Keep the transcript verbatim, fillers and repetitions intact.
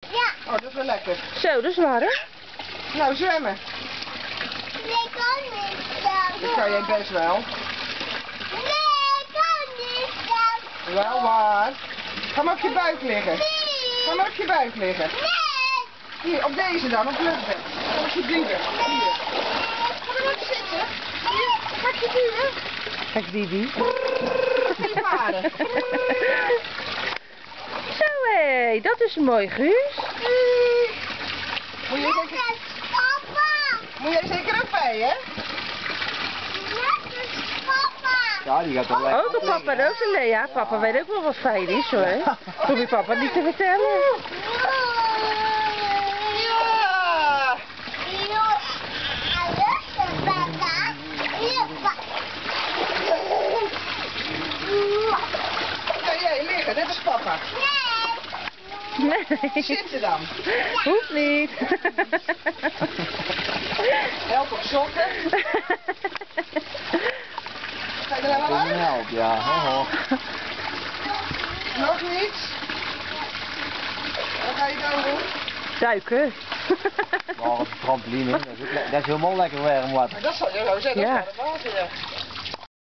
Ja. Oh, dat is wel lekker. Zo, dat is warm. Nou, zwemmen. Nee, ik kan niet dan. Dat kan jij best wel. Nee, ik kan niet dan. Wel waar. Ga maar op je buik liggen. Nee. Ga maar op je buik liggen. Nee. Hier, op deze dan, op luchtbed. Ga op je duwen. Hier. Ga er maar zitten. Hier, ga ik je duwen. Kijk, Didi. Ga je varen. Zo hé, dat is mooi, Guus. Moet je Dat zeker, is papa. moet jij zeker ook bij, hè? Dat is papa. Ja, die gaat toch lekker. Ook een papa en ook een Lea. Papa weet ook wel wat fijn is hoor. Hoef je papa niet te vertellen. Ja! Ga jij liggen, dit is papa. Nee. Zitten dan. Hoeft niet. Help op sokken. Ga je er nou wel uit? Help, ja. Ho, ho. Nog niet? Wat ga je dan doen? Duiken. Maar op de trampoline, dat is, ook le- dat is helemaal lekker warm water. Dat zal je zo zeggen, dat Ja. is wel het water, ja.